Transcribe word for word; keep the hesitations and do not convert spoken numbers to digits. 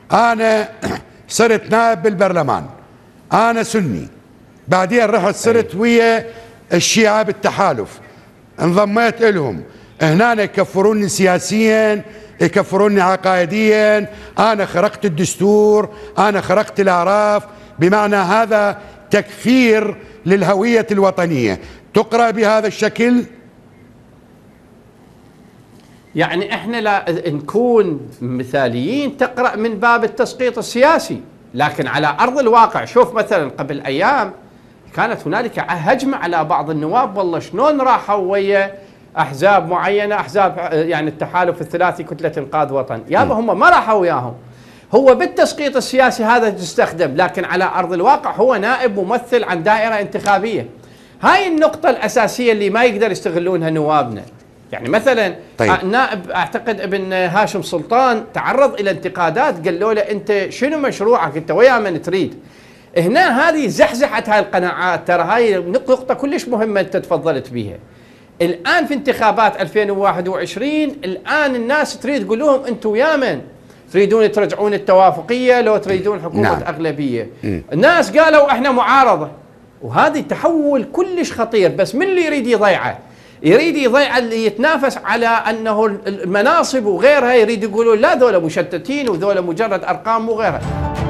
انا صرت نائب بالبرلمان، انا سني، بعدين رحت صرت ويا الشيعة بالتحالف، انضميت لهم، هنا يكفروني سياسيا، يكفروني عقائديا، انا خرقت الدستور، انا خرقت الاعراف، بمعنى هذا تكفير للهوية الوطنية. تقرأ بهذا الشكل؟ يعني احنا لا نكون مثاليين، تقرأ من باب التسقيط السياسي، لكن على أرض الواقع شوف مثلا قبل أيام كانت هنالك هجمة على بعض النواب، والله شلون راحوا ويا أحزاب معينة، أحزاب يعني التحالف الثلاثي كتلة إنقاذ وطن، يابا هم ما راحوا وياهم. هو بالتسقيط السياسي هذا تستخدم، لكن على أرض الواقع هو نائب ممثل عن دائرة انتخابية. هاي النقطة الأساسية اللي ما يقدر يستغلونها نوابنا. يعني مثلا طيب. نائب اعتقد ابن هاشم سلطان تعرض الى انتقادات، قالوا له انت شنو مشروعك، انت ويا من تريد. هنا هذه زحزحت هاي القناعات، ترى هاي نقطة كلش مهمة انت تفضلت بها. الان في انتخابات ألفين وواحد وعشرين الان الناس تريد تقول لهم انتم ويا من؟ تريدون ترجعون التوافقية لو تريدون حكومة نعم. اغلبية. م. الناس قالوا احنا معارضة، وهذه تحول كلش خطير. بس من اللي يريد يضيعه؟ يريد يضيع اللي يتنافس على أنه المناصب وغيرها، يريد يقولون لا ذولا مشتتين وذولا مجرد أرقام وغيرها.